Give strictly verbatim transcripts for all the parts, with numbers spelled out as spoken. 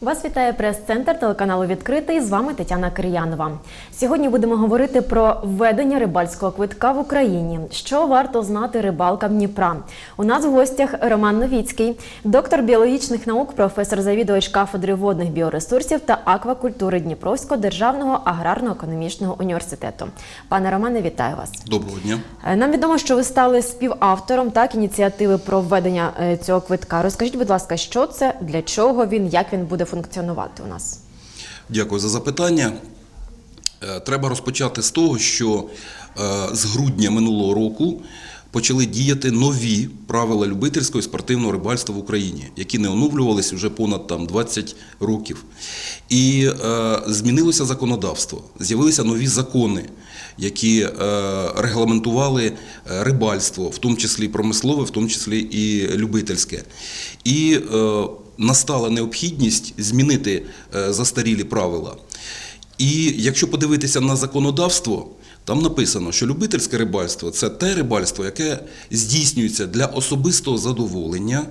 Вас вітає прес-центр телеканалу «Відкритий». З вами Тетяна Кир'янова. Сьогодні будемо говорити про введення рибальського квитка в Україні. Що варто знати рибалкам Дніпра? У нас в гостях Роман Новіцький, доктор біологічних наук, професор-завідувач кафедри водних біоресурсів та аквакультури Дніпровського державного аграрно-економічного університету. Пане Романе, вітаю вас. Доброго дня. Нам відомо, що ви стали співавтором так, ініціативи про введення цього квитка. Розкажіть, будь ласка, що це, для чого він, як він буде функціонувати у нас? Дякую за запитання. Треба розпочати з того, що з грудня минулого року почали діяти нові правила любительського і спортивного рибальства в Україні, які не оновлювалися вже понад там, двадцять років. І е, змінилося законодавство, з'явилися нові закони, які е, регламентували рибальство, в тому числі промислове, в тому числі і любительське. І е, настала необхідність змінити е, застарілі правила. І якщо подивитися на законодавство, там написано, що любительське рибальство – це те рибальство, яке здійснюється для особистого задоволення,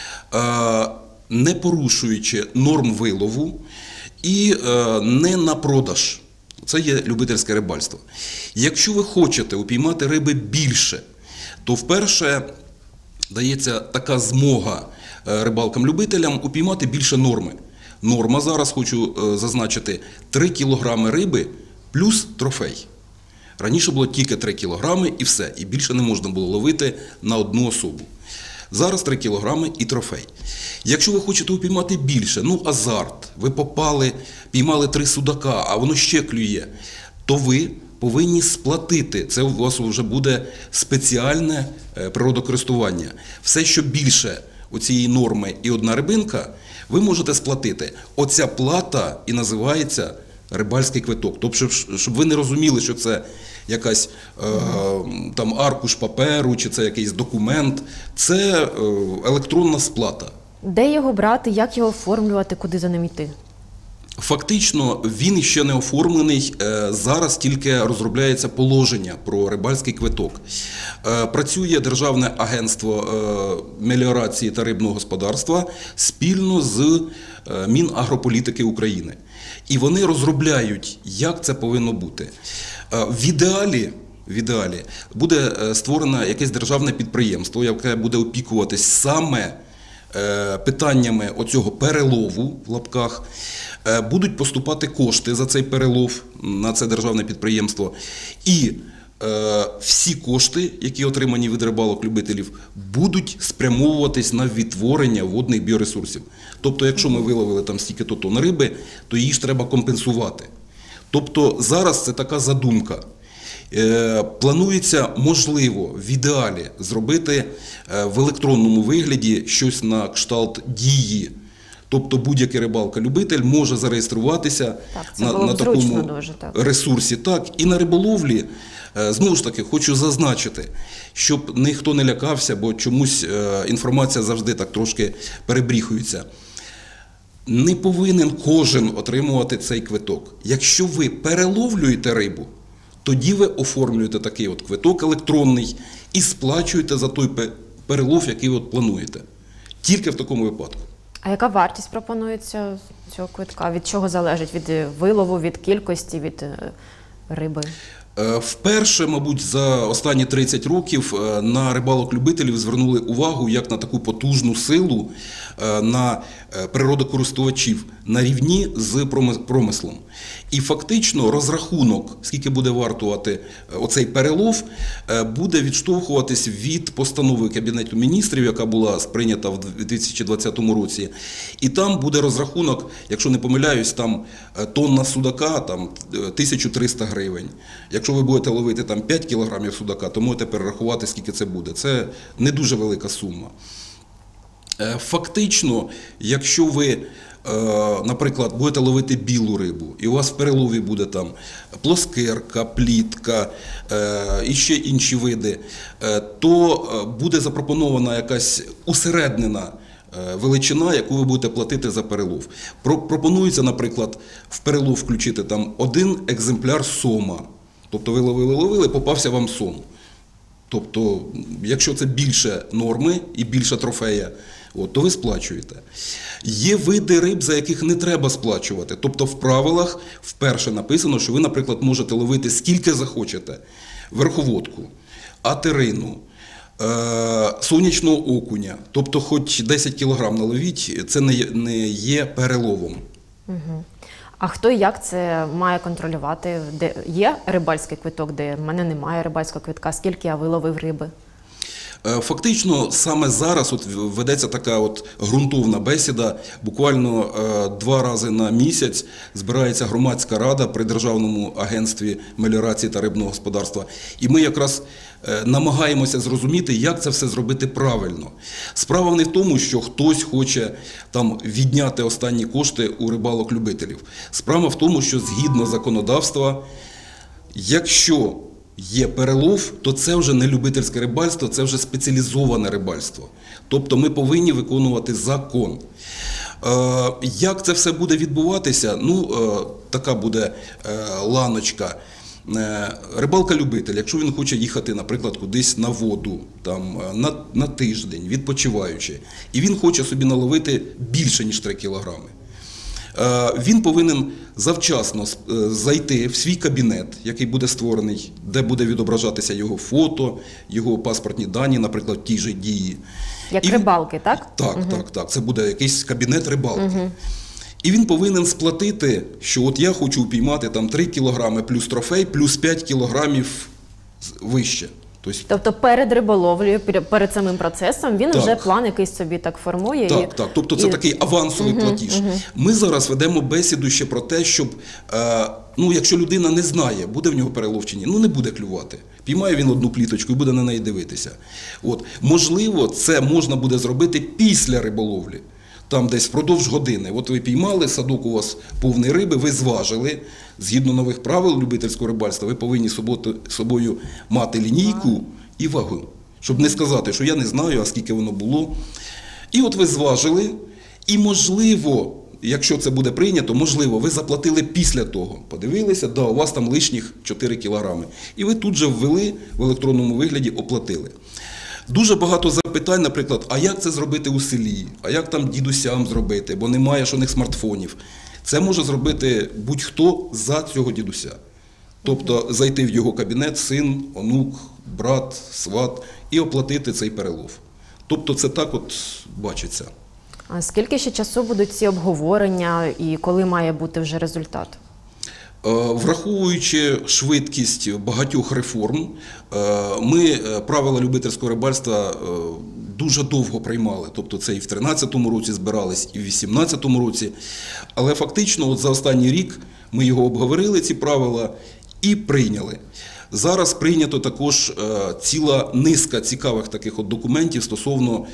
не порушуючи норм вилову і не на продаж. Це є любительське рибальство. Якщо ви хочете упіймати риби більше, то вперше дається така змога рибалкам-любителям упіймати більше норми. Норма зараз, хочу зазначити, три кілограми риби плюс трофей. Раніше було тільки три кілограми і все, і більше не можна було ловити на одну особу. Зараз три кілограми і трофей. Якщо ви хочете упіймати більше, ну азарт, ви попали, піймали три судака, а воно ще клює, то ви повинні сплатити. Це у вас вже буде спеціальне природокористування. Все, що більше оцієї норми і одна рибинка, ви можете сплатити. Оця плата і називається рибальський квиток. Тобто, щоб ви не розуміли, що це якась е, там аркуш паперу, чи це якийсь документ. Це е, електронна сплата. Де його брати, як його оформлювати, куди за ним йти? Фактично, він ще не оформлений, зараз тільки розробляється положення про рибальський квиток. Працює Державне агентство меліорації та рибного господарства спільно з Мінагрополітики України. І вони розробляють, як це повинно бути. В ідеалі, в ідеалі буде створено якесь державне підприємство, яке буде опікуватись саме питаннями оцього перелову, в лапках, будуть поступати кошти за цей перелов на це державне підприємство. І е, всі кошти, які отримані від рибалок-любителів, будуть спрямовуватись на відтворення водних біоресурсів. Тобто, якщо ми виловили там стільки-то тонн риби, то її ж треба компенсувати. Тобто, зараз це така задумка. Е, планується, можливо, в ідеалі зробити е, в електронному вигляді щось на кшталт дії. Тобто будь-який рибалка-любитель може зареєструватися так, на, на такому дуже, так. ресурсі. Так, і на риболовлі, знову ж таки, хочу зазначити, щоб ніхто не лякався, бо чомусь інформація завжди так трошки перебріхується. Не повинен кожен отримувати цей квиток. Якщо ви переловлюєте рибу, тоді ви оформлюєте такий от квиток електронний і сплачуєте за той перелов, який ви от плануєте. Тільки в такому випадку. А яка вартість пропонується цього квитка? Від чого залежить? Від вилову, від кількості, від риби? Вперше, мабуть, за останні тридцять років на рибалок-любителів звернули увагу як на таку потужну силу, на природокористувачів на рівні з промислом. І фактично розрахунок, скільки буде вартувати оцей перелов, буде відштовхуватись від постанови Кабінету міністрів, яка була сприйнята в дві тисячі двадцятому році. І там буде розрахунок, якщо не помиляюсь, там тонна судака там тисяча триста гривень. Якщо ви будете ловити там п'ять кілограмів судака, то можете перерахувати, скільки це буде. Це не дуже велика сума. Фактично, якщо ви, наприклад, будете ловити білу рибу, і у вас в перелові буде там плоскирка, плітка і ще інші види, то буде запропонована якась усереднена величина, яку ви будете платити за перелов. Пропонується, наприклад, в перелов включити там один екземпляр сома. Тобто ви ловили-ловили, попався вам сом. Тобто, якщо це більше норми і більше трофея, от, то ви сплачуєте. Є види риб, за яких не треба сплачувати. Тобто в правилах вперше написано, що ви, наприклад, можете ловити скільки захочете. Верховодку, атерину, е- сонячного окуня. Тобто хоч десять кілограм наловіть, це не є, не є переловом. Угу. А хто і як це має контролювати? Де є рибальський квиток, де в мене немає рибальського квитка, скільки я виловив риби? Фактично, саме зараз от ведеться така от ґрунтовна бесіда. Буквально е, два рази на місяць збирається громадська рада при Державному агентстві меліорації та рибного господарства. І ми якраз е, намагаємося зрозуміти, як це все зробити правильно. Справа не в тому, що хтось хоче там відняти останні кошти у рибалок-любителів. Справа в тому, що згідно законодавства, якщо є перелов, то це вже не любительське рибальство, це вже спеціалізоване рибальство. Тобто ми повинні виконувати закон. Е, як це все буде відбуватися? Ну, е, така буде е, ланочка. Е, рибалка-любитель, якщо він хоче їхати, наприклад, кудись на воду, там, на, на тиждень, відпочиваючи, і він хоче собі наловити більше, ніж три кілограми, він повинен завчасно зайти в свій кабінет, який буде створений, де буде відображатися його фото, його паспортні дані, наприклад, в тій же дії. Як І рибалки, так? Так, угу. так, так. Це буде якийсь кабінет рибалки. Угу. І він повинен сплатити, що от я хочу упіймати там три кілограми плюс трофей, плюс п'ять кілограмів вище. Тобто перед риболовлею, перед самим процесом він так. вже план якийсь собі так формує? Так, і... так. Тобто це і... такий авансовий угу, платіж. Угу. Ми зараз ведемо бесіду ще про те, щоб, е, ну, якщо людина не знає, буде в нього перелов чи ні, ну не буде клювати. Піймає він одну пліточку і буде на неї дивитися. От. Можливо, це можна буде зробити після риболовлі. Там десь впродовж години. От ви піймали, садок у вас повний риби, ви зважили. Згідно нових правил любительського рибальства, ви повинні з собою мати лінійку і вагу. Щоб не сказати, що я не знаю, а скільки воно було. І от ви зважили, і можливо, якщо це буде прийнято, можливо, ви заплатили після того. Подивилися, да, у вас там лишніх чотири кілограми. І ви тут же ввели, в електронному вигляді оплатили. Дуже багато запитань, наприклад, а як це зробити у селі, а як там дідусям зробити, бо немає ж у них смартфонів. Це може зробити будь-хто за цього дідуся. Тобто зайти в його кабінет, син, онук, брат, сват і оплатити цей перелов. Тобто це так от бачиться. А скільки ще часу будуть ці обговорення і коли має бути вже результат? Враховуючи швидкість багатьох реформ, ми правила любительського рибальства дуже довго приймали. Тобто це і в тринадцятому році збирались, і в вісімнадцятому році. Але фактично от за останній рік ми його обговорили, ці правила, і прийняли. Зараз прийнято також ціла низка цікавих таких от документів стосовно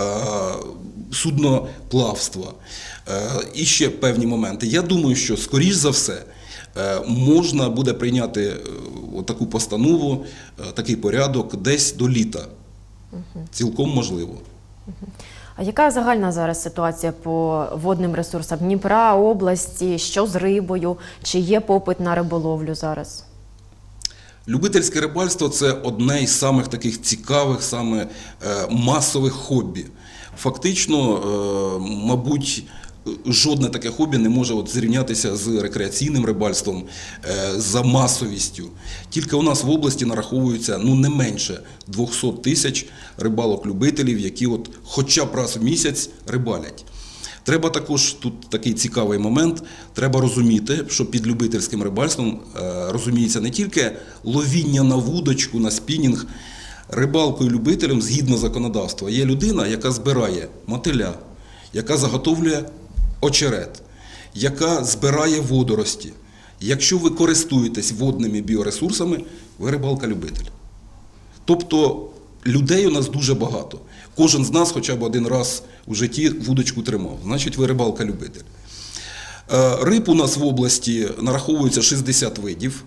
судноплавства. І ще певні моменти. Я думаю, що, скоріш за все, можна буде прийняти таку постанову, такий порядок десь до літа. Угу. Цілком можливо. Угу. А яка загальна зараз ситуація по водним ресурсам Дніпра, області, що з рибою? Чи є попит на риболовлю зараз? Любительське рибальство – це одне із самих таких цікавих, саме масових хобі. Фактично, мабуть, жодне таке хобі не може от зрівнятися з рекреаційним рибальством за масовістю. Тільки у нас в області нараховується ну, не менше двісті тисяч рибалок-любителів, які от хоча б раз в місяць рибалять. Треба також, тут такий цікавий момент, треба розуміти, що під любительським рибальством розуміється не тільки ловіння на вудочку, на спінінг. Рибалкою-любителем, згідно законодавства, є людина, яка збирає мотиля, яка заготовлює очерет, яка збирає водорості. Якщо ви користуєтесь водними біоресурсами, ви рибалка-любитель. Тобто людей у нас дуже багато. Кожен з нас хоча б один раз у житті вудочку тримав. Значить, ви рибалка-любитель. Риб у нас в області нараховується шістдесят видів.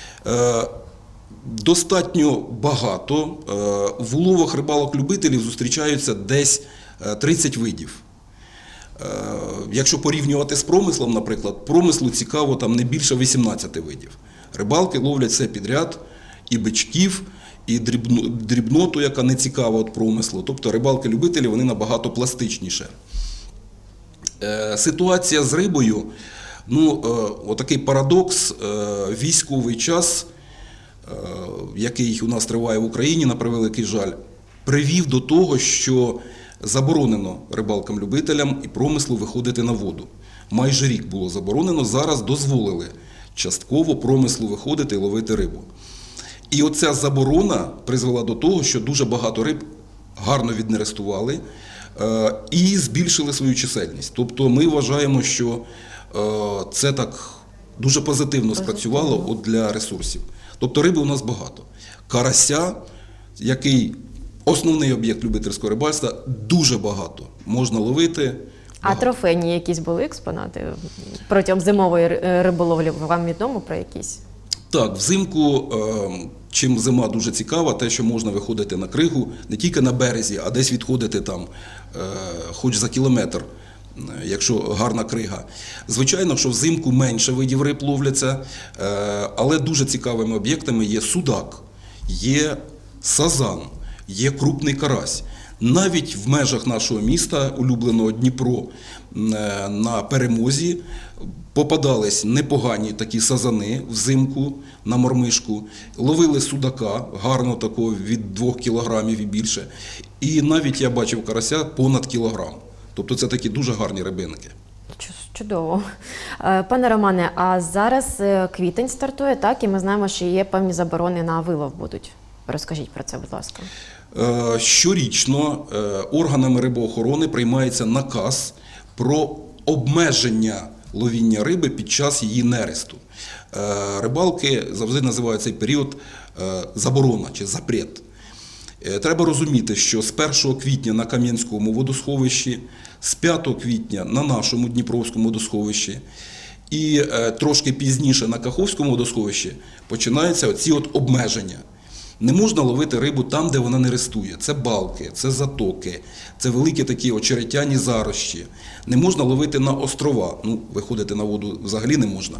Достатньо багато. В уловах рибалок-любителів зустрічаються десь тридцять видів. Якщо порівнювати з промислом, наприклад, промислу цікаво там не більше вісімнадцяти видів. Рибалки ловлять все підряд, і бичків, і дрібну, дрібноту, яка не цікава від промислу. Тобто рибалки-любителі, вони набагато пластичніше. Е, ситуація з рибою, ну, е, отакий парадокс, е, військовий час, е, який у нас триває в Україні, на превеликий жаль, привів до того, що заборонено рибалкам-любителям і промислу виходити на воду. Майже рік було заборонено, зараз дозволили частково промислу виходити і ловити рибу. І оця заборона призвела до того, що дуже багато риб гарно віднерестували е, і збільшили свою чисельність. Тобто ми вважаємо, що е, це так дуже позитивно спрацювало от для ресурсів. Тобто риби у нас багато. Карася, який основний об'єкт любительського рибальства, дуже багато. Можна ловити. А трофейні якісь були експонати протягом зимової риболовлі? Вам відомо про якісь? Так, взимку, чим зима дуже цікава, те, що можна виходити на кригу не тільки на березі, а десь відходити там, хоч за кілометр, якщо гарна крига. Звичайно, що взимку менше видів риб ловляться, але дуже цікавими об'єктами є судак, є сазан, є крупний карась. Навіть в межах нашого міста, улюбленого Дніпро, на Перемозі, попадались непогані такі сазани взимку на мормишку, ловили судака, гарно такого від двох кілограмів і більше. І навіть я бачив карася понад кілограм. Тобто це такі дуже гарні рибинки. Чудово. Пане Романе, а зараз квітень стартує, так? І ми знаємо, що є певні заборони на вилов будуть. Розкажіть про це, будь ласка. Щорічно органами рибоохорони приймається наказ про обмеження ловіння риби під час її нересту. Рибалки завжди називають цей період заборона чи запрет. Треба розуміти, що з першого квітня на Кам'янському водосховищі, з п'ятого квітня на нашому Дніпровському водосховищі і трошки пізніше на Каховському водосховищі починаються оці от обмеження. Не можна ловити рибу там, де вона не рестує. Це балки, це затоки, це великі такі очеретяні зарощі. Не можна ловити на острова. Ну, виходити на воду взагалі не можна.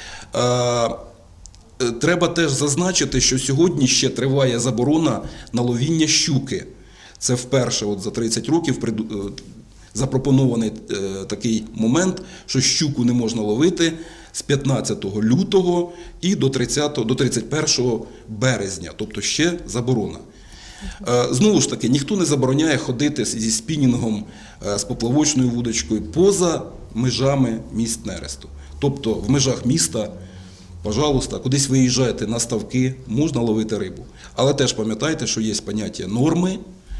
Е, треба теж зазначити, що сьогодні ще триває заборона на ловіння щуки. Це вперше от за тридцять років запропонований е, такий момент, що щуку не можна ловити з п'ятнадцятого лютого і до тридцятого, до тридцять першого березня, тобто ще заборона. Е, знову ж таки, ніхто не забороняє ходити зі спінінгом, е, з поплавочною вудочкою поза межами місць нересту. Тобто в межах міста, пожалуйста, кудись виїжджаєте на ставки, можна ловити рибу. Але теж пам'ятайте, що є поняття норми,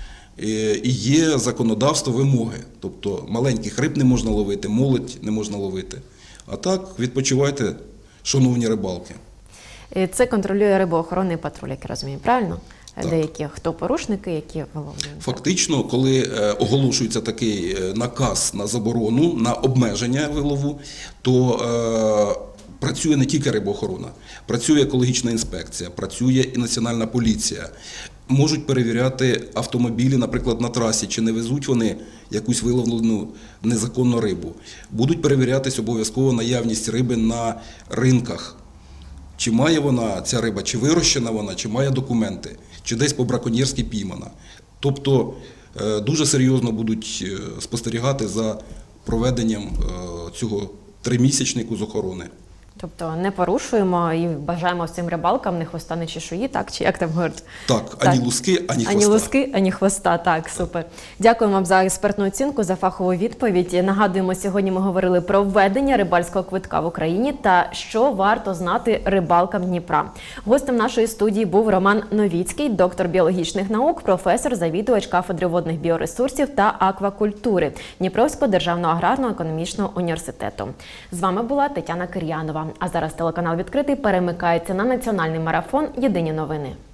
і є законодавство, вимоги. Тобто маленьких риб не можна ловити, молодь не можна ловити. А так, відпочивайте, шановні рибалки. Це контролює рибоохоронний патруль, як я розумію, правильно? Так. Деякі хто порушники, які виловлюють. Фактично, коли оголошується такий наказ на заборону, на обмеження вилову, то е, працює не тільки рибоохорона, працює екологічна інспекція, працює і Національна поліція. Можуть перевіряти автомобілі, наприклад, на трасі, чи не везуть вони якусь виловлену незаконну рибу. Будуть перевірятись обов'язково наявність риби на ринках. Чи має вона, ця риба, чи вирощена вона, чи має документи, чи десь по-браконьєрськи піймана. Тобто дуже серйозно будуть спостерігати за проведенням цього тримісячнику з охорони. Тобто не порушуємо і бажаємо всім рибалкам не хвоста, не чешуї, так? Чи як там говорять? Так, ані так. луски, ані хвоста. Ані луски, ані хвоста, так, супер. Дякуємо вам за експертну оцінку, за фахову відповідь. Нагадуємо, сьогодні ми говорили про введення рибальського квитка в Україні та що варто знати рибалкам Дніпра. Гостем нашої студії був Роман Новіцький, доктор біологічних наук, професор, завідувач кафедри водних біоресурсів та аквакультури Дніпровського державного аграрно-економічного університету. З вами була Тетяна Кир'янова. А зараз телеканал «Відкритий» перемикається на національний марафон «Єдині новини».